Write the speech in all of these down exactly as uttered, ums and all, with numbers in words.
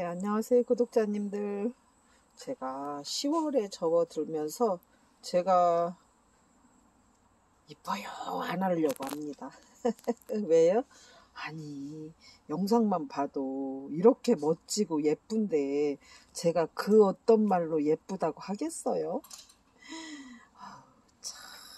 네, 안녕하세요, 구독자님들. 제가 시월에 접어들면서 제가 이뻐요 안 하려고 합니다. 왜요? 아니, 영상만 봐도 이렇게 멋지고 예쁜데 제가 그 어떤 말로 예쁘다고 하겠어요? 아우, 참.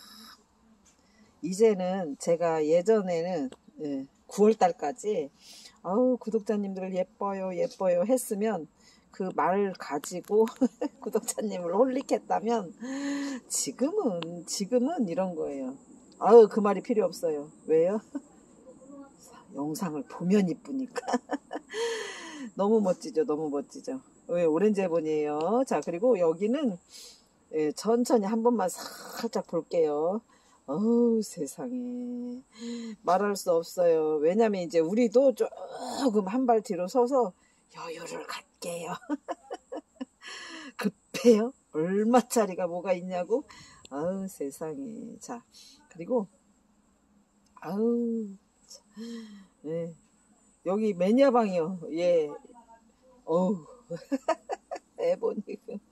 이제는 제가 예전에는 예, 구월달까지 아우 구독자님들 예뻐요 예뻐요 했으면 그 말을 가지고 구독자님을 홀릭했다면 지금은 지금은 이런 거예요. 아우 그 말이 필요 없어요. 왜요? 영상을 보면 이쁘니까. 너무 멋지죠, 너무 멋지죠. 왜 오렌지 해본이에요. 자, 그리고 여기는 예, 천천히 한 번만 살짝 볼게요. 어우 세상에 말할 수 없어요. 왜냐면 이제 우리도 조금 한 발 뒤로 서서 여유를 갖게요. 급해요? 얼마짜리가 뭐가 있냐고. 아우 세상에. 자, 그리고 아우 네. 여기 매니아방이요. 예. 어우 에보니금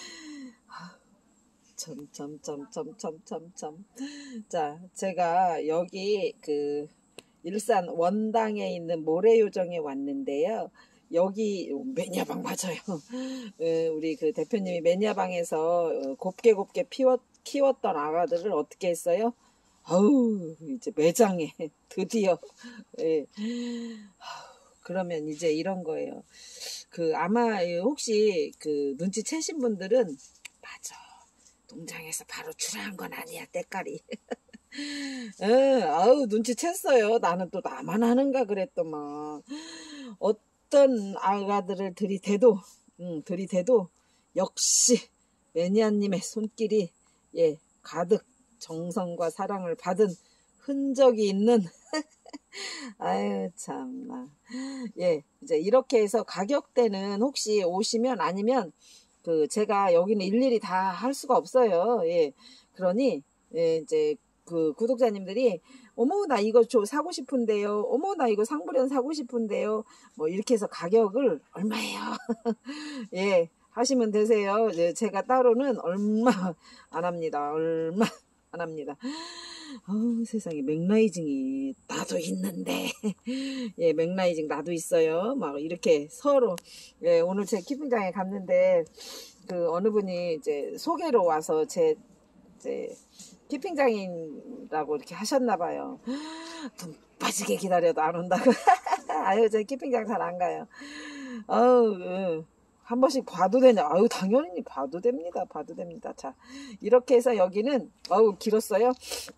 점점점점점점점. 자, 제가 여기 그 일산 원당에 있는 모래요정에 왔는데요. 여기 매니아방 맞아요. 우리 그 대표님이 매니아방에서 곱게 곱게 피웠, 키웠던 아가들을 어떻게 했어요? 아우 이제 매장에 드디어 예. 그러면 이제 이런 거예요. 그 아마 혹시 그 눈치채신 분들은 맞아. 농장에서 바로 출하한 건 아니야, 때깔이. 에, 아우, 눈치챘어요. 나는 또 나만 하는가 그랬더만. 어떤 아가들을 들이대도, 음, 들이대도, 역시, 매니아님의 손길이, 예, 가득 정성과 사랑을 받은 흔적이 있는, 아유, 참나. 예, 이제 이렇게 해서 가격대는 혹시 오시면 아니면, 그 제가 여기는 일일이 다 할 수가 없어요. 예. 그러니 예, 이제 그 구독자님들이 어머 나 이거 저 사고 싶은데요. 어머 나 이거 상불연 사고 싶은데요. 뭐 이렇게 해서 가격을 얼마예요? 예. 하시면 되세요. 예, 제가 따로는 얼마 안 합니다. 얼마 안 합니다. 어우, 세상에 맥라이징이 나도 있는데 예 맥라이징 나도 있어요. 막 이렇게 서로 예 오늘 제 키핑장에 갔는데 그 어느 분이 이제 소개로 와서 제 이제 키핑장이라고 이렇게 하셨나 봐요. 돈 빠지게 기다려도 안 온다고. 아유 제 키핑장 잘 안 가요. 어우 예. 한 번씩 봐도 되냐? 아유 당연히 봐도 됩니다. 봐도 됩니다. 자 이렇게 해서 여기는 어우 길었어요.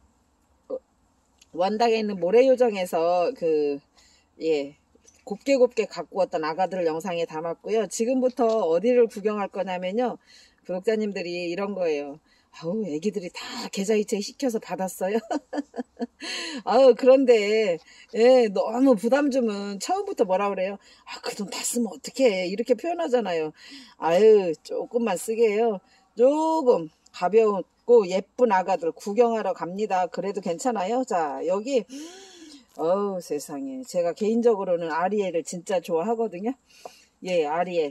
원당에 있는 모래요정에서 그 예 곱게 곱게 갖고 왔던 아가들을 영상에 담았고요. 지금부터 어디를 구경할 거냐면요. 구독자님들이 이런 거예요. 아우 애기들이 다 계좌이체 시켜서 받았어요. 아우 그런데 예 너무 부담 주면 처음부터 뭐라 그래요? 아 그 돈 다 쓰면 어떡해 이렇게 표현하잖아요. 아유 조금만 쓰게 해요. 조금 가벼운 예쁜 아가들 구경하러 갑니다. 그래도 괜찮아요. 자 여기 어우 세상에 제가 개인적으로는 아리엘을 진짜 좋아하거든요. 예 아리엘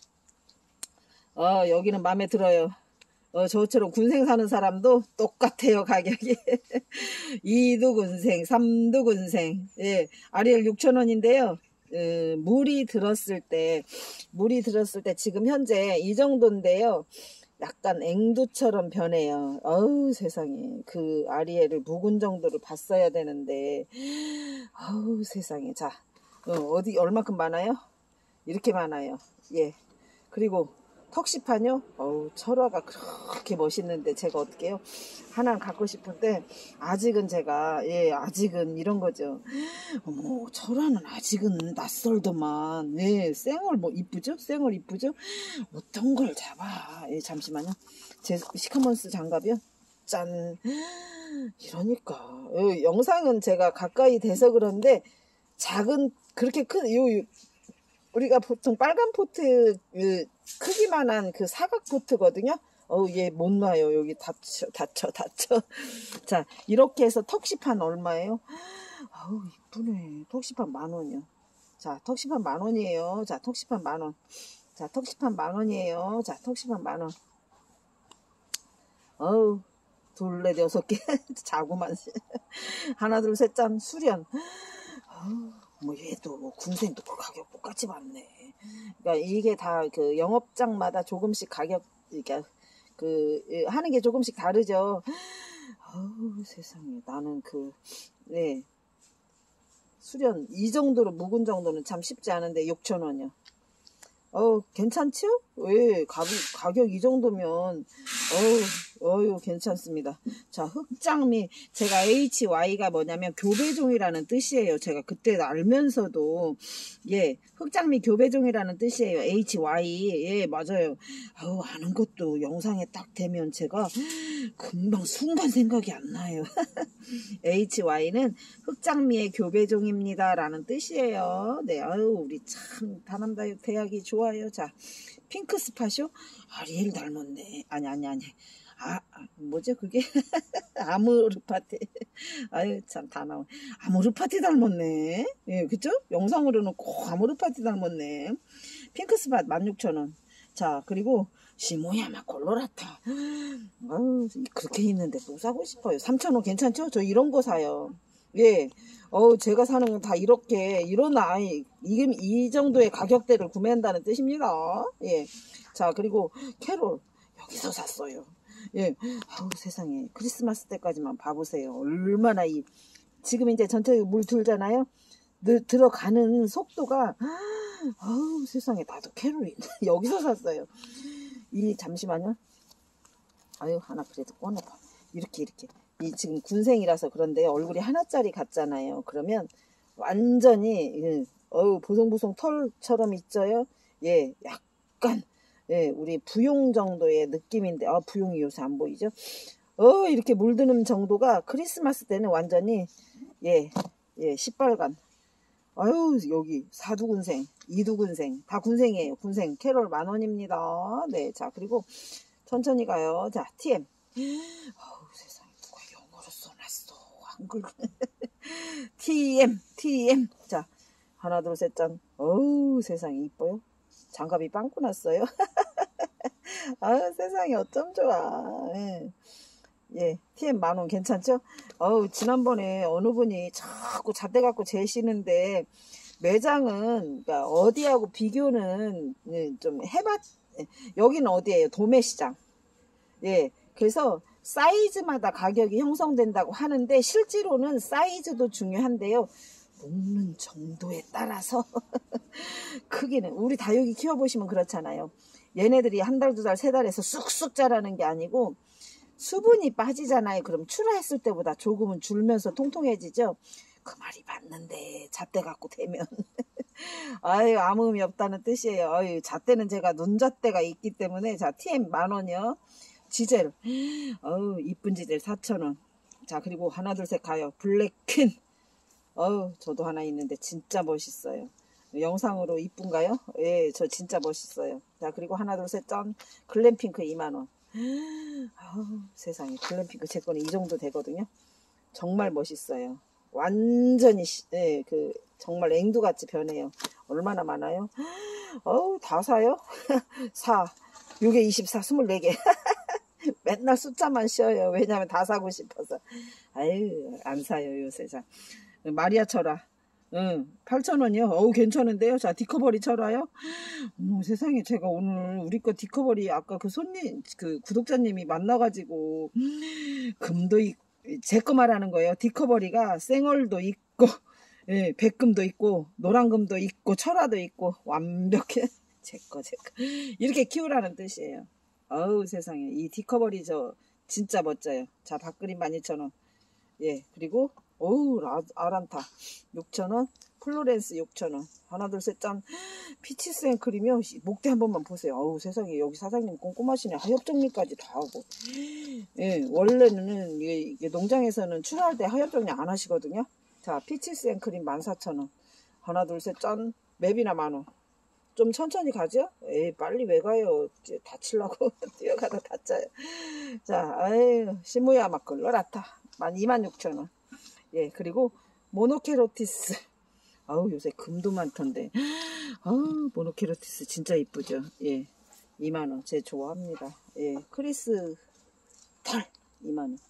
어 여기는 마음에 들어요. 어 저처럼 군생 사는 사람도 똑같아요 가격이. 이두 군생 삼두 군생 예 아리엘 육천 원인데요. 음, 물이 들었을 때 물이 들었을 때 지금 현재 이 정도인데요. 약간 앵두처럼 변해요. 어우 세상에 그 아리엘을 묵은 정도를 봤어야 되는데 어우 세상에 자 어, 어디 얼마큼 많아요? 이렇게 많아요. 예 그리고 턱시판요. 어우 철화가 그렇게 멋있는데 제가 어떻게 해요? 하나는 갖고 싶은데 아직은 제가 예 아직은 이런 거죠. 어머 철화는 아직은 낯설더만. 예 쌩얼 뭐 이쁘죠? 쌩얼 이쁘죠? 어떤 걸 잡아. 예 잠시만요. 제 시커먼스 장갑이요. 짠. 이러니까 예, 영상은 제가 가까이 돼서 그런데 작은 그렇게 큰 요, 요 우리가 보통 빨간 포트 그 크기만한 그 사각 포트거든요. 어우 얘 못 놔요. 여기 다쳐 다쳐 다쳐. 자 이렇게 해서 턱시판 얼마예요? 아우 이쁘네. 턱시판 만 원이요. 자, 턱시판 만원이에요. 자, 턱시판 만원. 자, 턱시판 만원이에요. 자, 턱시판 만원. 어우, 둘, 넷, 여섯 개. 자고만. 하나, 둘, 셋, 짠. 수련. 어우, 뭐, 얘도, 군생도 그 가격 똑같이 받네. 그러니까 이게 다 그 영업장마다 조금씩 가격, 그러니까 그, 하는 게 조금씩 다르죠. 어우, 세상에. 나는 그, 네. 수련, 이 정도로 묵은 정도는 참 쉽지 않은데, 육천 원이요. 어, 괜찮죠? 왜, 가격, 가격 이 정도면, 어우, 어유, 괜찮습니다. 자, 흑장미, 제가 에이치와이가 뭐냐면 교배종이라는 뜻이에요. 제가 그때 알면서도, 예, 흑장미 교배종이라는 뜻이에요. 에이치와이. 예, 맞아요. 아우, 아는 것도 영상에 딱 되면 제가 금방 순간 생각이 안 나요. 에이치와이는 흑장미의 교배종입니다. 라는 뜻이에요. 네, 아유, 우리 참, 다남다육 대학이 좋아요. 자, 핑크 스팟이요? 아리엘 닮았네. 아니, 아니, 아니. 아, 뭐죠, 그게? 아무르파티. 아유, 참, 다 나와. 아무르파티 닮았네. 예, 그쵸? 영상으로는 꼭 아무르파티 닮았네. 핑크 스팟 만 육천 원. 자, 그리고, 시모야마 콜로라타. 아유, 그렇게 있는데 또 사고 싶어요. 삼천 원 괜찮죠? 저 이런 거 사요. 예. 어우, 제가 사는 건 다 이렇게, 이런 아이, 이, 이 정도의 가격대를 구매한다는 뜻입니다. 예. 자, 그리고 캐롤. 여기서 샀어요. 예. 아우, 세상에. 크리스마스 때까지만 봐보세요. 얼마나 이, 지금 이제 전체적으로 물 들잖아요? 늘 들어가는 속도가, 아우, 세상에. 나도 캐롤이 여기서 샀어요. 이, 잠시만요. 아유, 하나 그래도 꺼내봐. 이렇게, 이렇게. 이 지금 군생이라서 그런데 얼굴이 하나짜리 같잖아요. 그러면 완전히, 어우, 보송보송 털처럼 있어요. 예, 약간, 예, 우리 부용 정도의 느낌인데, 아, 부용이 요새 안 보이죠? 어, 이렇게 물드는 정도가 크리스마스 때는 완전히, 예, 예, 시뻘건. 아유, 여기 사두군생, 이두군생, 다 군생이에요. 군생, 캐롤 만원입니다. 네, 자, 그리고 천천히 가요. 자, 티엠. 어우, 세상에, 누가 영어로 써놨어. 한글. 티엠, 티엠. 자, 하나, 둘, 셋, 짠. 어우, 세상에, 이뻐요? 장갑이 빵꾸 났어요. 아유, 세상에, 어쩜 좋아. 예. 예, 티엠 만원 괜찮죠? 어우, 지난번에 어느 분이 자꾸 잣대 갖고 재시는데, 매장은, 그러니까 어디하고 비교는 좀 해봤, 여기는 어디예요? 도매시장. 예, 그래서 사이즈마다 가격이 형성된다고 하는데, 실제로는 사이즈도 중요한데요. 먹는 정도에 따라서, 크기는, 우리 다육이 키워보시면 그렇잖아요. 얘네들이 한 달, 두 달, 세 달에서 쑥쑥 자라는 게 아니고, 수분이 빠지잖아요. 그럼 출하했을 때보다 조금은 줄면서 통통해지죠. 그 말이 맞는데 잣대 갖고 대면 아유, 아무 의미 없다는 뜻이에요. 아유, 잣대는 제가 눈잣대가 있기 때문에. 자, 티엠 만원이요. 지젤, 어우, 이쁜 지젤 사천 원. 자, 그리고 하나 둘 셋 가요. 블랙퀸. 어우, 저도 하나 있는데 진짜 멋있어요. 영상으로 이쁜가요? 예, 저 진짜 멋있어요. 자, 그리고 하나 둘 셋 짠. 글램핑크 이만 원. 아우, 세상에, 글램핑크 제 거는 이 정도 되거든요. 정말 멋있어요. 완전히 예, 그 정말 앵두같이 변해요. 얼마나 많아요? 어우, 다 사요? 사, 육에 이십사, 스물네 개. 맨날 숫자만 씌어요. 왜냐면 다 사고 싶어서. 아유, 안 사요 요새. 자, 마리아 철아. 응, 팔천 원이요. 어우, 괜찮은데요. 자, 디커버리 철화요. 어머, 세상에, 제가 오늘 우리 거 디커버리 아까 그 손님, 그 구독자님이 만나가지고, 금도 있, 제 거 말하는 거예요. 디커버리가 생얼도 있고, 예, 백금도 있고, 노란금도 있고, 철화도 있고, 완벽해. 제 거, 제 거. 이렇게 키우라는 뜻이에요. 어우, 세상에. 이 디커버리 저, 진짜 멋져요. 자, 밥그림 만 이천 원. 예, 그리고, 어우, 아란타 육천 원, 플로렌스 육천 원. 하나 둘 셋 짠. 피치스 앤크림이요. 목대 한 번만 보세요. 어우, 세상에, 여기 사장님 꼼꼼하시네. 하엽 정리까지 다 하고. 예, 원래는 이게, 이게 농장에서는 출하할 때 하엽 정리 안 하시거든요. 자, 피치스 앤크림 만 사천 원. 하나 둘 셋 짠. 맵이나 만 원. 좀 천천히 가죠? 에이, 빨리 왜 가요? 이제 다치려고 뛰어가다 다짜요. 자, 아유, 시무야 막 걸러라타. 만 이만 육천 원. 예, 그리고 모노케로티스. 아우 요새 금도 많던데. 아우 모노케라티스 진짜 이쁘죠. 예, 이만 원. 제 좋아합니다. 예, 크리스 털 이만 원.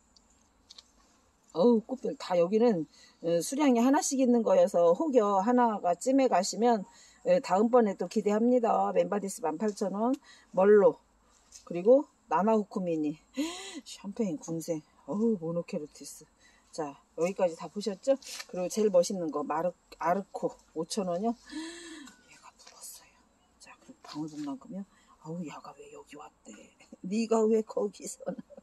어우 꽃별 다 여기는 수량이 하나씩 있는 거여서 혹여 하나가 찜해 가시면 다음번에 또 기대합니다. 멤바디스 만 팔천 원, 멀로, 그리고 나나후쿠미니, 샴페인 궁생, 어우 모노케라티스. 자 여기까지 다 보셨죠? 그리고 제일 멋있는 거 마르, 아르코 오천 원이요. 얘가 불었어요. 자 그리고 방울복랑금이요. 아우 야가 왜 여기 왔대. 네가 왜 거기서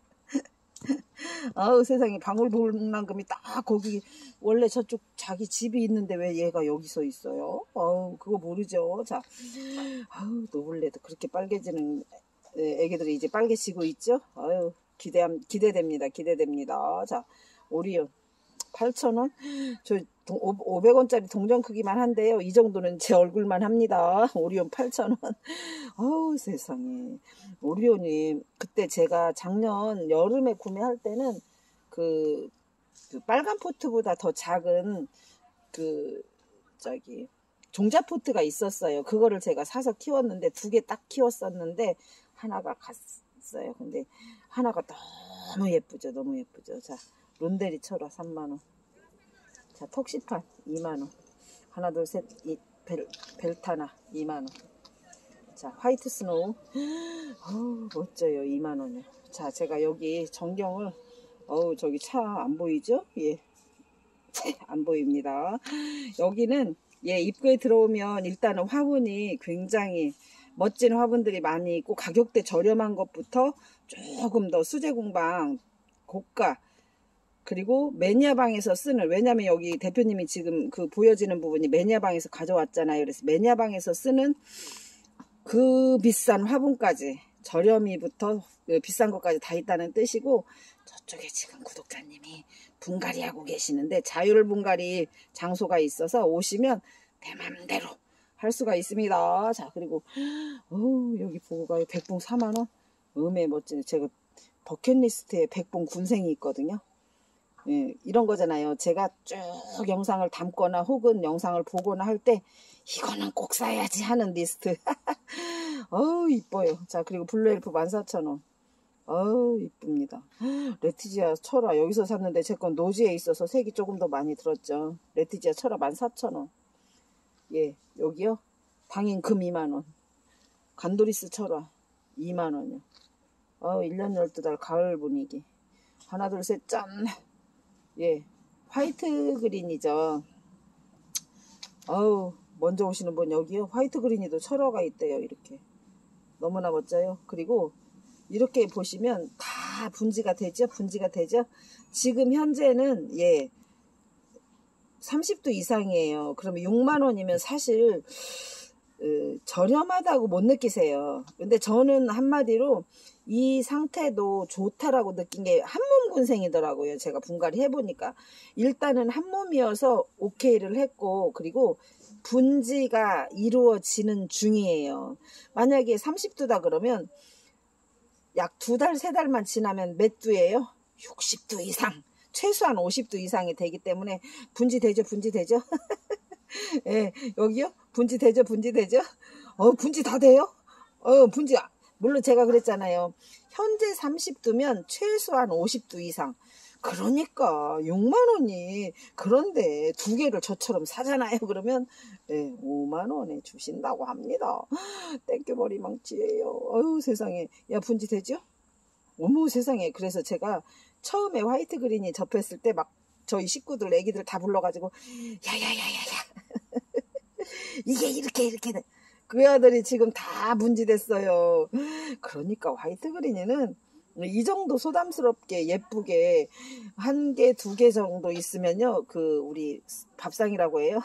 아우 세상에 방울복랑금이 딱 거기 원래 저쪽 자기 집이 있는데 왜 얘가 여기서 있어요? 아우 그거 모르죠. 자 아우 노블레도 그렇게 빨개지는 애기들이 이제 빨개지고 있죠. 아유 기대 기대됩니다. 기대됩니다. 자 오리온 팔천 원. 저 오백 원짜리 동전 크기만 한데요. 이 정도는 제 얼굴만 합니다. 오리온 팔천 원. 아우 세상에. 오리온이 그때 제가 작년 여름에 구매할 때는 그, 그 빨간 포트보다 더 작은 그 저기 종자 포트가 있었어요. 그거를 제가 사서 키웠는데 두 개 딱 키웠었는데 하나가 갔어요. 근데 하나가 너무 예쁘죠. 너무 예쁘죠. 자 론데리 철화 삼만 원. 자 톡시판 이만 원. 하나 둘 셋 이 벨, 벨타나 이만 원. 자 화이트 스노우 어우 멋져요. 이만 원이요. 자 제가 여기 전경을 어우 저기 차 안 보이죠? 예. 안 보입니다. 여기는 예 입구에 들어오면 일단은 화분이 굉장히 멋진 화분들이 많이 있고 가격대 저렴한 것부터 조금 더 수제공방 고가 그리고 매니아방에서 쓰는, 왜냐면 여기 대표님이 지금 그 보여지는 부분이 매니아방에서 가져왔잖아요. 그래서 매니아방에서 쓰는 그 비싼 화분까지 저렴이부터 비싼 것까지 다 있다는 뜻이고, 저쪽에 지금 구독자님이 분갈이 하고 계시는데 자율 분갈이 장소가 있어서 오시면 내 맘대로 할 수가 있습니다. 자 그리고 오, 여기 보고 가요. 백봉 사만 원. 음에 멋지네. 제가 버킷리스트에 백봉 군생이 있거든요. 예, 이런 거잖아요. 제가 쭉 영상을 담거나 혹은 영상을 보거나 할 때 이거는 꼭 사야지 하는 리스트. 어우 이뻐요. 자 그리고 블루엘프 만 사천 원. 어우 이쁩니다. 레티지아 철화 여기서 샀는데 제 건 노지에 있어서 색이 조금 더 많이 들었죠. 레티지아 철화 만 사천 원. 예 여기요. 당인 금 이만 원. 간도리스 철화 이만 원이요. 어우 일 년 열두 달 가을 분위기. 하나 둘 셋 짠. 예, 화이트 그린이죠. 어우, 먼저 오시는 분 여기요. 화이트 그린이도 철화가 있대요. 이렇게. 너무나 멋져요. 그리고 이렇게 보시면 다 분지가 되죠. 분지가 되죠. 지금 현재는 예, 삼십 도 이상이에요. 그러면 육만 원이면 사실 으, 저렴하다고 못 느끼세요. 근데 저는 한마디로 이 상태도 좋다라고 느낀 게 한몸 군생이더라고요. 제가 분갈이 해보니까 일단은 한몸이어서 오케이를 했고, 그리고 분지가 이루어지는 중이에요. 만약에 삼십 도다 그러면 약 두 달, 세 달만 지나면 몇 도예요? 육십 도 이상, 최소한 오십 도 이상이 되기 때문에 분지되죠, 분지되죠. 예, 여기요? 분지되죠, 분지되죠. 어, 분지 다 돼요? 어, 분지, 물론 제가 그랬잖아요. 현재 삼십 도면 최소한 오십 도 이상. 그러니까 육만 원이, 그런데 두 개를 저처럼 사잖아요. 그러면 예, 오만 원에 주신다고 합니다. 땡큐머리 망치예요. 어휴 세상에. 야 분지 되죠? 어머 세상에. 그래서 제가 처음에 화이트 그린이 접했을 때 막 저희 식구들 애기들 다 불러가지고 야야야야야 이게 이렇게 이렇게 돼. 그 아들이 지금 다 분지됐어요. 그러니까 화이트 그린이는 이 정도 소담스럽게 예쁘게 한 개, 두 개 정도 있으면요. 그 우리 밥상이라고 해요.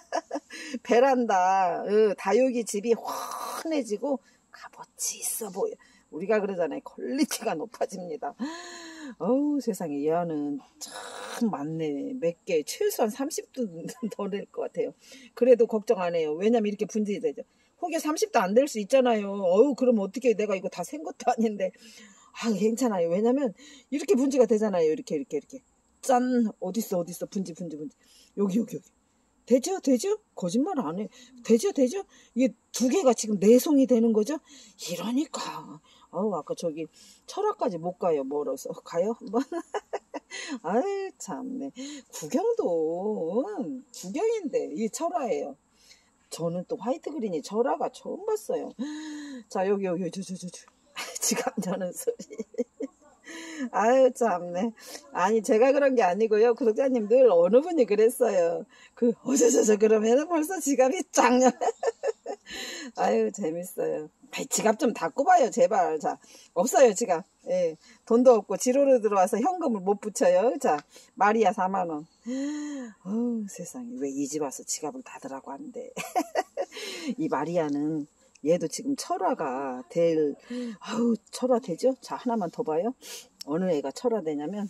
베란다, 다육이 집이 환해지고 값어치 있어 보여. 우리가 그러잖아요. 퀄리티가 높아집니다. 어우 세상에 얘는 참 많네. 몇 개, 최소한 삼십 도 더 될 것 같아요. 그래도 걱정 안 해요. 왜냐면 이렇게 분질이 되죠. 혹여 삼십 도 안 될 수 있잖아요. 어우 그럼 어떻게 내가 이거 다 센 것도 아닌데. 아 괜찮아요. 왜냐면 이렇게 분지가 되잖아요. 이렇게 이렇게 이렇게 짠. 어딨어 어딨어 분지 분지 분지. 여기 여기 여기. 되죠? 되죠? 거짓말 안 해. 되죠? 되죠? 이게 두 개가 지금 네 송이 되는 거죠? 이러니까. 어우, 아까 저기 철화까지 못 가요. 멀어서. 가요? 한번? 아유, 참네. 구경도, 응, 구경인데, 이게 철화예요. 저는 또 화이트 그린이 철화가 처음 봤어요. 자, 여기, 여기, 저, 저, 저, 저. 지갑 여는 소리. 아유, 참네. 아니, 제가 그런 게 아니고요. 구독자님 늘 어느 분이 그랬어요. 그, 어저저저 그러면은 벌써 지갑이 쫙 열. 아유, 재밌어요. 아이, 지갑 좀 닫고 봐요, 제발. 자, 없어요, 지갑. 예. 돈도 없고, 지로로 들어와서 현금을 못 붙여요. 자, 마리아 사만 원. 어우, 세상에. 왜 이 집 와서 지갑을 닫으라고 하는데. 이 마리아는, 얘도 지금 철화가 될, 아우, 철화 되죠? 자, 하나만 더 봐요. 어느 애가 철화되냐면,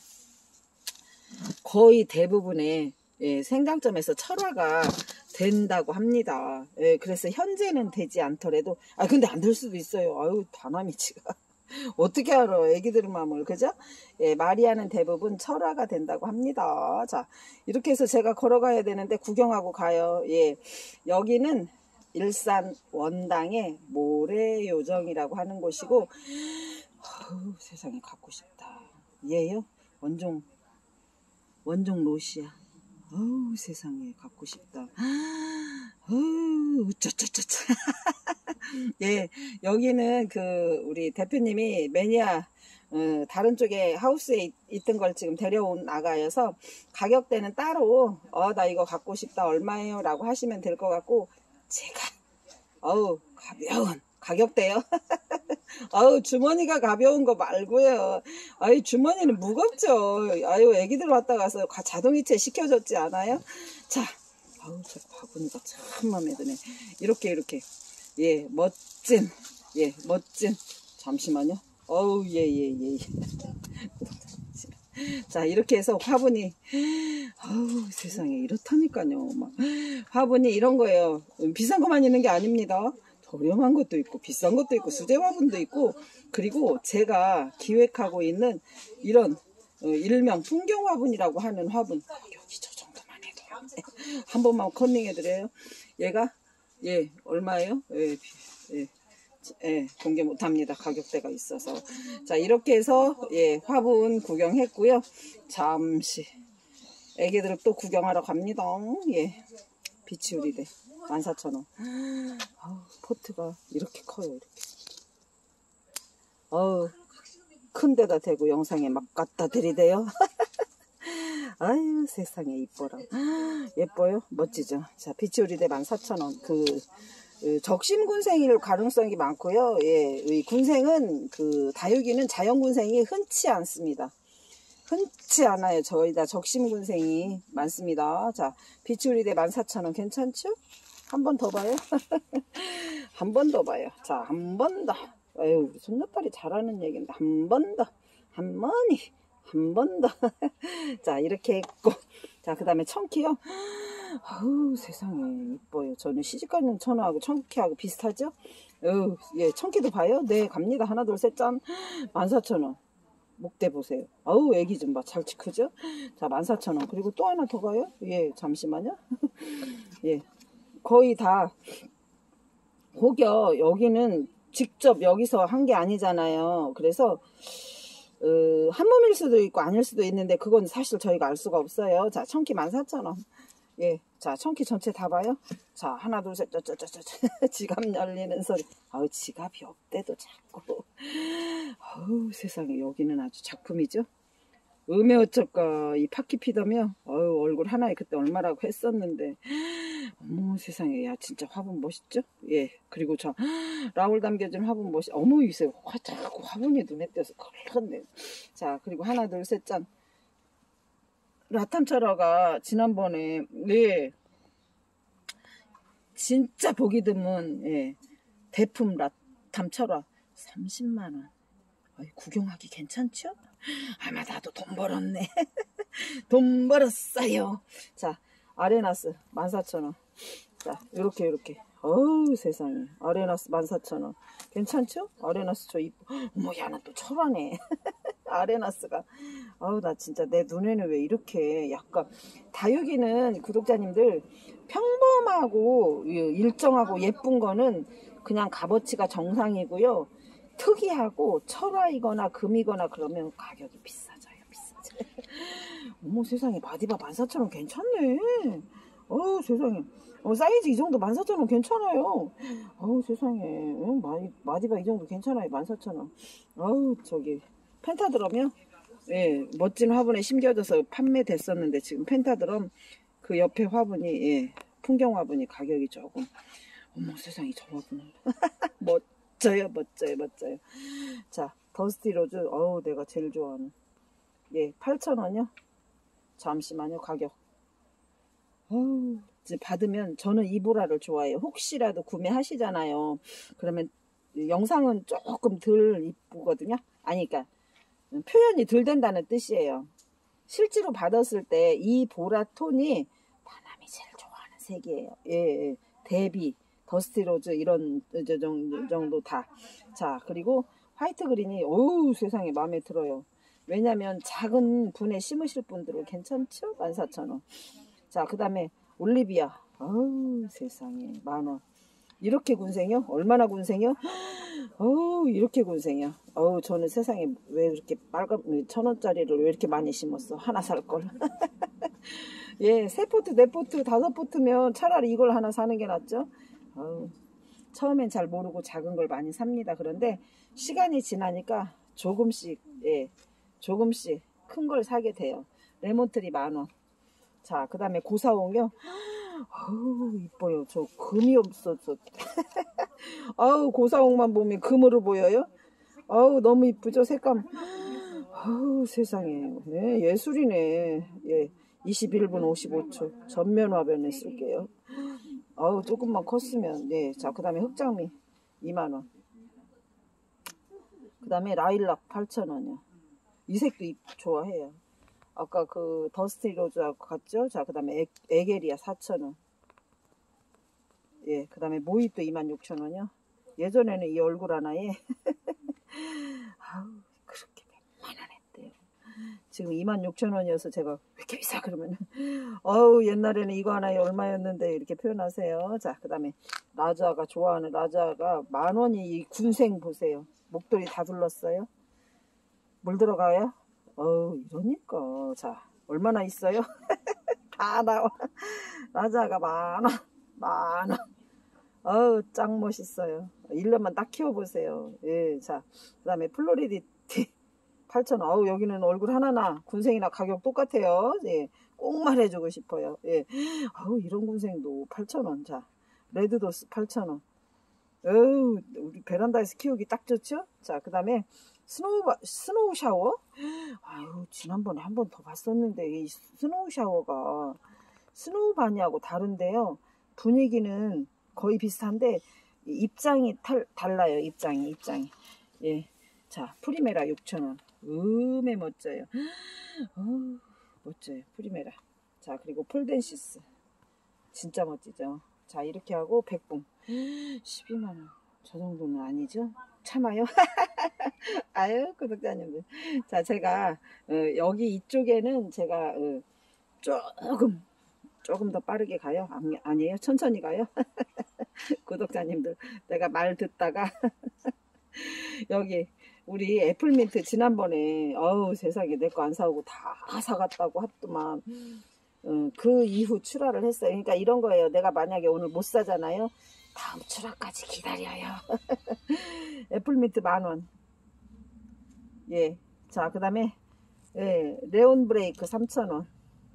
거의 대부분의, 예, 생장점에서 철화가 된다고 합니다. 예, 그래서 현재는 되지 않더라도, 아, 근데 안 될 수도 있어요. 아유, 다남이지가. 어떻게 알아, 애기들 마음을, 그죠? 예, 마리아는 대부분 철화가 된다고 합니다. 자, 이렇게 해서 제가 걸어가야 되는데 구경하고 가요. 예, 여기는 일산 원당의 모래요정이라고 하는 곳이고, 어우, 세상에 갖고 싶다. 얘요? 원종, 원종 로시아. 어우, 세상에 갖고 싶다. 어우, 짜짜짜짜. 예, 여기는 그 우리 대표님이 매니아 어, 다른 쪽에 하우스에 있, 있던 걸 지금 데려온 아가여서 가격대는 따로 어, 나 이거 갖고 싶다 얼마예요? 라고 하시면 될 것 같고, 제가 어우, 가벼운 가격대요. 아유, 주머니가 가벼운 거 말고요. 아유, 주머니는 무겁죠. 아유, 애기들 왔다 가서 자동이체 시켜줬지 않아요? 자, 아유, 저 바구니가 참 마음에 드네. 이렇게, 이렇게. 예, 멋진, 예, 멋진. 잠시만요. 어우, 예, 예, 예. 자, 이렇게 해서 화분이, 아우, 세상에, 이렇다니까요. 막, 화분이 이런 거예요. 비싼 것만 있는 게 아닙니다. 저렴한 것도 있고 비싼 것도 있고 수제 화분도 있고, 그리고 제가 기획하고 있는 이런 어, 일명 풍경 화분이라고 하는 화분, 여기 저 정도만 해도 한 번만 컨닝해 드려요. 얘가 예 얼마예요? 예, 예, 예, 공개 못합니다. 가격대가 있어서. 자, 이렇게 해서 예 화분 구경했고요. 잠시 애기들 또 구경하러 갑니다. 예, 비치우리대 만 사천 원. 아우, 포트가 이렇게 커요. 이렇게. 어우, 큰 데다 대고 영상에 막 갖다 들이대요. 아유, 세상에 이뻐라. 예뻐요? 멋지죠? 자, 비치우리대 만 사천 원. 그, 그 적심군생일 가능성이 많고요. 예, 이 군생은 그 다육이는 자연군생이 흔치 않습니다. 흔치 않아요. 저희 다 적심군생이 많습니다. 자, 비치우리대 만 사천 원 괜찮죠? 한 번 더 봐요. 한 번 더 봐요. 자, 한 번 더. 아유, 우리 손녀딸이 잘하는 얘기인데 한 번 더. 한 번이. 한 번 더. 자, 이렇게 했고. 자, 그 다음에 청키요. 아우, 세상에 이뻐요. 저는 시집가는 천하하고 청키하고 비슷하죠? 어우, 예, 청키도 봐요? 네, 갑니다. 하나, 둘, 셋, 짠. 만 사천 원. 목대 보세요. 아우, 애기 좀 봐. 잘 크죠? 자, 만 사천 원. 그리고 또 하나 더 가요? 예, 잠시만요. 예. 거의 다 혹여 여기는 직접 여기서 한 게 아니잖아요. 그래서 어, 한 몸일 수도 있고 아닐 수도 있는데 그건 사실 저희가 알 수가 없어요. 자, 청키 만 사천 원. 예, 자, 청키 전체 다 봐요. 자, 하나 둘 셋 짜짜짜짜 지갑 열리는 소리. 아우, 지갑이 없대도 자꾸. 아우, 세상에 여기는 아주 작품이죠. 음에 어쩔까 이 파키피더며 어우, 얼굴 하나에 그때 얼마라고 했었는데, 어머 세상에, 야 진짜 화분 멋있죠? 예, 그리고 저 라울 담겨진 화분 멋있. 어머 이세 화 자꾸 화분이 눈에 띄어서 걸렸네. 자, 그리고 하나 둘 셋 짠. 라탄철화가 지난번에 네 진짜 보기 드문 예 대품 라탄철화 삼십만 원. 아이, 구경하기 괜찮죠? 아마 나도 돈 벌었네. 돈 벌었어요. 자, 아레나스 만 사천 원. 자, 요렇게 요렇게. 어우 세상에. 아레나스 만 사천 원. 괜찮죠? 아레나스 저 이쁘. 어머 야는 또 철하네. 아레나스가. 아우 나 진짜 내 눈에는 왜 이렇게 약간 다육이는 구독자님들 평범하고 일정하고 예쁜 거는 그냥 값어치가 정상이고요. 특이하고 철화이거나 금이거나 그러면 가격이 비싸져요. 비싸져요. 어머 세상에 마디바 만 사천 원 괜찮네. 어우 세상에. 어, 사이즈 이 정도 만 사천 원 괜찮아요. 어우 세상에. 응, 마디, 마디바 이 정도 괜찮아요. 만 사천 원. 어우 저기 펜타드럼이요? 예, 멋진 화분에 심겨져서 판매됐었는데 지금 펜타드럼 그 옆에 화분이 예, 풍경 화분이 가격이 조금 어머 세상에 저 화분은 멋져요 멋져요 멋져요. 자 더스티 로즈 어우 내가 제일 좋아하는 예 팔천 원이요. 잠시만요 가격. 어우 이제 받으면 저는 이 보라를 좋아해요. 혹시라도 구매하시잖아요. 그러면 영상은 조금 덜 이쁘거든요. 아니 그러니까 표현이 덜 된다는 뜻이에요. 실제로 받았을 때 이 보라 톤이 바람이 제일 좋아하는 색이에요. 예, 예. 데비, 더스티 로즈 이런 저 정도, 정도 다. 자 그리고 화이트 그린이 어우 세상에 마음에 들어요. 왜냐면 작은 분에 심으실 분들은 괜찮죠? 만 사천 원. 자 그 다음에 올리비아 어우 세상에 만원. 이렇게 군생이요? 얼마나 군생이요? 어우 이렇게 군생이요. 어우 저는 세상에 왜 이렇게 빨간 천 원짜리를 왜 이렇게 많이 심었어. 하나 살걸. 예, 세 포트 네 포트 다섯 포트면 차라리 이걸 하나 사는 게 낫죠. 어우, 처음엔 잘 모르고 작은 걸 많이 삽니다. 그런데 시간이 지나니까 조금씩 예 조금씩 큰 걸 사게 돼요. 레몬트리 만원. 자 그 다음에 고사홍이요. 어우 이뻐요. 저 금이 없어서 아우 고사홍만 보면 금으로 보여요. 아우 너무 이쁘죠 색감. 아우 세상에 네, 예술이네. 예, 이십일 분 오십오 초 전면 화면에 쓸게요. 아우 조금만 컸으면 네. 자 그 다음에 흑장미 이만 원. 그 다음에 라일락 팔천 원이요. 이 색도 좋아해요. 아까 그 더스티 로즈하고 같죠? 자, 그 다음에 에게리아 사천 원. 예, 그 다음에 모히또 이만 육천 원이요. 예전에는 이 얼굴 하나에 아우 그렇게 백만 원 했대요. 지금 이만 육천 원이어서 제가 왜 이렇게 비싸 그러면은 어우 옛날에는 이거 하나에 얼마였는데 이렇게 표현하세요. 자, 그 다음에 라자가 좋아하는 라자가 만 원이 이 군생 보세요. 목도리 다 둘렀어요. 물 들어가요? 어우 이러니까 자 얼마나 있어요? 다 나와. 라자가 만원 만원. 어우 짱 멋있어요. 일 년만 딱 키워보세요. 예, 자 그 다음에 플로리디티 팔천 원. 어우 여기는 얼굴 하나나 군생이나 가격 똑같아요. 예, 꼭 말해주고 싶어요. 예, 어우 이런 군생도 팔천 원. 자 레드도스 팔천 원. 어우 우리 베란다에서 키우기 딱 좋죠. 자 그 다음에 스노우, 스노우 샤워? 아유, 지난번에 한 번 더 봤었는데, 이 스노우 샤워가 스노우 바니하고 다른데요. 분위기는 거의 비슷한데, 입장이 탈, 달라요. 입장이, 입장이. 예. 자, 프리메라 육천 원. 음에 멋져요. 어우, 멋져요. 프리메라. 자, 그리고 폴덴시스. 진짜 멋지죠. 자, 이렇게 하고 백봉. 십이만 원. 저 정도는 아니죠? 참아요. 아유 구독자님들. 자 제가 어, 여기 이쪽에는 제가 어, 조금 조금 더 빠르게 가요. 아니, 아니에요 천천히 가요. 구독자님들 내가 말 듣다가 여기 우리 애플민트 지난번에 어우 세상에 내 거 안 사오고 다 사갔다고 합더만 어, 그 이후 출하를 했어요. 그러니까 이런 거예요. 내가 만약에 오늘 못 사잖아요. 다음 출하까지 기다려요. 애플민트 만원. 예. 자, 그 다음에, 예, 레온 브레이크 삼천 원.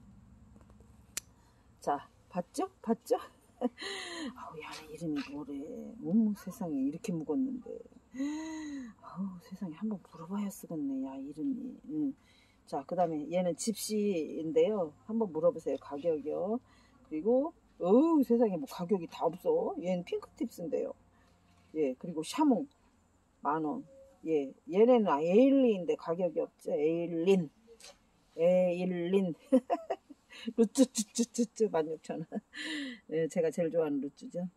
자, 봤죠? 봤죠? 아우, 야, 이름이 뭐래. 어머, 세상에, 이렇게 묵었는데. 아우, 세상에, 한번 물어봐야 쓰겠네, 야, 이름이. 응. 자, 그 다음에, 얘는 집시인데요. 한번 물어보세요, 가격이요. 그리고, 어우, 세상에, 뭐, 가격이 다 없어. 얘는 핑크팁스인데요. 예, 그리고 샤몽, 만원. 예, 얘네는 에일리인데 가격이 없죠. 에일린. 에일린. 루쭈쭈쭈쭈쭈 만 육천 원. 예, 제가 제일 좋아하는 루쭈죠.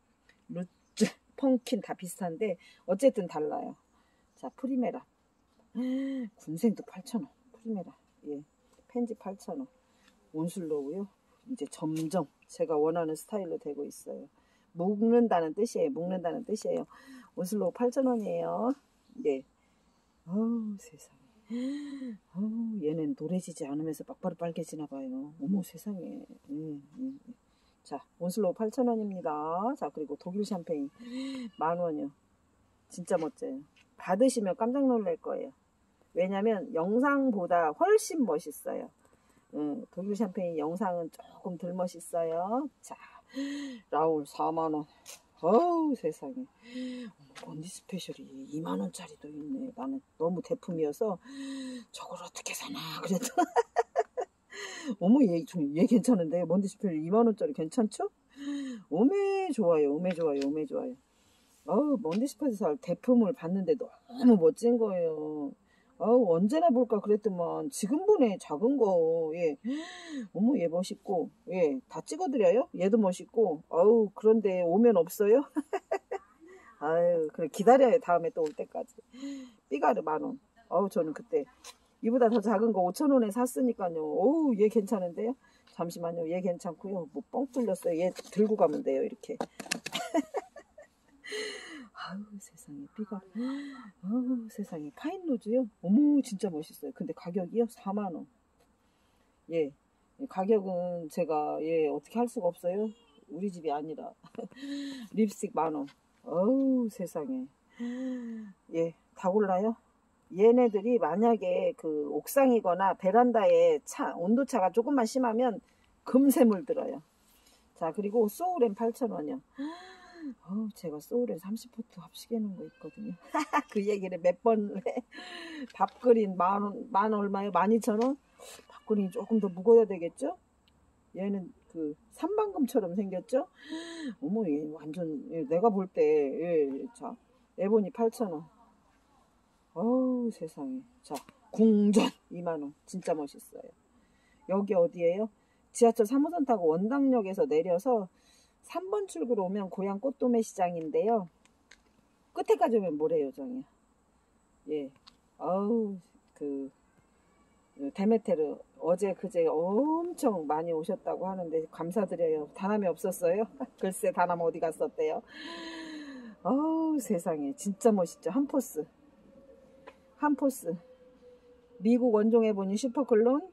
루즈, 펑킨 다 비슷한데 어쨌든 달라요. 자, 프리메라. 군생도 팔천 원. 프리메라. 예. 펜지 팔천 원. 온슬로우요. 이제 점점 제가 원하는 스타일로 되고 있어요. 묶는다는 뜻이에요. 묶는다는 뜻이에요. 온슬로우 팔천 원이에요. 예. 어우, 세상에. 어우, 얘는 노래지지 않으면서 막바로 빨개지나 봐요. 어머, 세상에. 음, 음. 자, 온슬로우 팔천 원입니다. 자, 그리고 독일 샴페인 만 원이요. 진짜 멋져요. 받으시면 깜짝 놀랄 거예요. 왜냐면 영상보다 훨씬 멋있어요. 음, 독일 샴페인 영상은 조금 덜 멋있어요. 자, 라울 사만 원. 어우, 세상에. 번디 스페셜이 이만 원짜리도 있네. 나는 너무 대품이어서 저걸 어떻게 사나 그래도 어머, 얘, 얘 괜찮은데 번디 스페셜 이만 원짜리 괜찮죠? 오메 좋아요. 오메 좋아요. 오메 좋아요. 어우, 번디 스페셜 대품을 봤는데 너무 멋진 거예요. 어우, 언제나 볼까 그랬더만 지금 보네. 작은 거. 예. 어머, 얘 멋있고. 예. 다 찍어드려요? 얘도 멋있고. 어우, 그런데 오면 없어요? 아유, 그래 기다려요. 다음에 또 올 때까지. 삐가르 만 원. 어우, 저는 그때 이보다 더 작은 거 오천 원에 샀으니까요. 어우, 얘 괜찮은데요? 잠시만요. 얘 괜찮고요. 뭐 뻥 뚫렸어요. 얘 들고 가면 돼요. 이렇게. 아우, 세상에 삐가르. 아우, 세상에 파인로즈요. 어머, 진짜 멋있어요. 근데 가격이요? 사만 원. 예. 가격은 제가 예 어떻게 할 수가 없어요. 우리 집이 아니라. 립스틱 만 원. 어우, 세상에. 예, 다 골라요? 얘네들이 만약에 그 옥상이거나 베란다에 차, 온도차가 조금만 심하면 금세 물들어요. 자, 그리고 소울엔 팔천 원이요. 어우, 제가 소울엔 삼십 포트 합식해놓은 거 있거든요. 그 얘기를 몇 번 해. 밥그린 만 원, 만 얼마요? 만 이천 원? 밥그린이 조금 더 무거워야 되겠죠? 얘는 그 삼방금처럼 생겼죠? 어머, 얘 완전 예, 내가 볼 때 예, 자 에보니 팔천 원. 어우, 세상에. 자, 궁전 이만 원. 진짜 멋있어요. 여기 어디예요? 지하철 삼 호선 타고 원당역에서 내려서 삼 번 출구로 오면 고향 꽃도매 시장인데요. 끝에까지 오면 모래요정이야. 예. 어우, 그 데메테르 어제 그제 엄청 많이 오셨다고 하는데 감사드려요. 다남이 없었어요? 글쎄, 다남 어디 갔었대요? 어우, 세상에 진짜 멋있죠. 한 포스 한 포스 미국 원종에 보니 슈퍼클론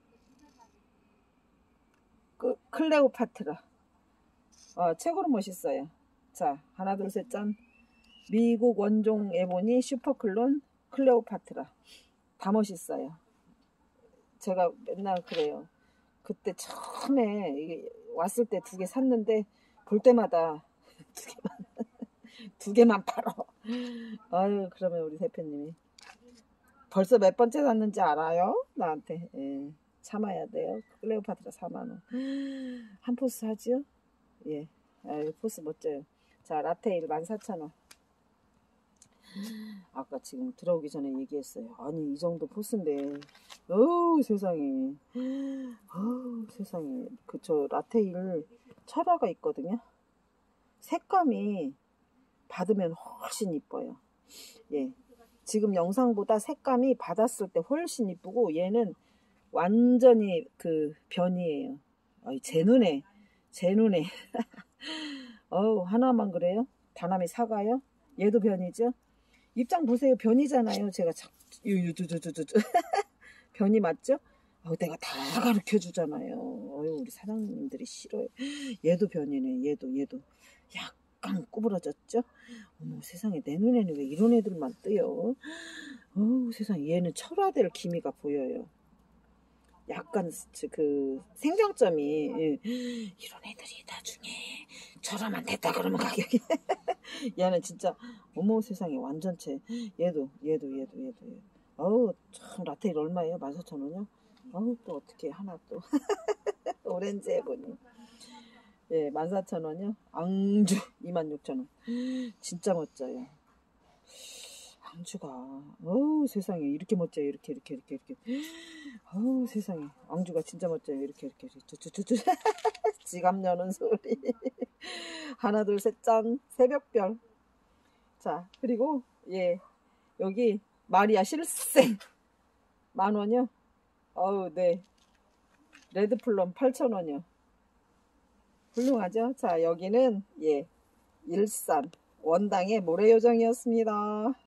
그, 클레오파트라. 어, 최고로 멋있어요. 자, 하나 둘 셋 짠. 미국 원종 에보니 슈퍼클론 클레오파트라. 다 멋있어요. 제가 맨날 그래요. 그때 처음에 이게 왔을 때 두 개 샀는데 볼 때마다 두 개만 두 개만 팔어. 아유, 그러면 우리 대표님이 벌써 몇 번째 샀는지 알아요? 나한테. 예, 참아야 돼요. 클레오파트라 사만 원. 한 포스 하지요? 예. 아유, 포스 멋져요. 자, 라테일 만 사천 원. 아까 지금 들어오기 전에 얘기했어요. 아니, 이 정도 포스인데 어우, 세상에. 어우, 세상에. 그 저 라테일 철화가 있거든요. 색감이 받으면 훨씬 이뻐요. 예. 지금 영상보다 색감이 받았을 때 훨씬 이쁘고 얘는 완전히 그 변이에요. 어이, 제 눈에 제 눈에 어우, 하나만 그래요? 다남이 사가요? 얘도 변이죠? 입장 보세요. 변이잖아요. 제가 자, 유유두두두두 변이 맞죠? 어, 내가 다 가르쳐 주잖아요. 어유, 우리 사장님들이 싫어요. 얘도 변이네. 얘도 얘도 약간 구부러졌죠? 어머, 세상에, 내 눈에는 왜 이런 애들만 뜨요? 어우, 세상에, 얘는 철화될 기미가 보여요. 약간 그 생장점이 예. 이런 애들이 나중에 저렴한 됐다 그러면 가격이 얘는 진짜 어머, 세상에, 완전체. 얘도 얘도 얘도 얘도 얘도. 어우, 참, 라테일 얼마예요? 만 사천 원이요? 어우, 또 어떻게 하나 또 오렌지 해보니 예, 만 사천 원이요? 앙주 이만 육천 원. 진짜 멋져요. 앙주가 어우, 세상에, 이렇게 멋져요. 이렇게 이렇게 이렇게 이렇게. 어우, 세상에, 앙주가 진짜 멋져요. 이렇게 이렇게. 이렇게. 지갑 여는 소리. 하나 둘 셋 짠 새벽별. 자 그리고 예 여기 마리아 실생 만원이요. 어우 네 레드플럼 팔천원이요. 훌륭하죠. 자 여기는 예 일산 원당의 모래요정이었습니다.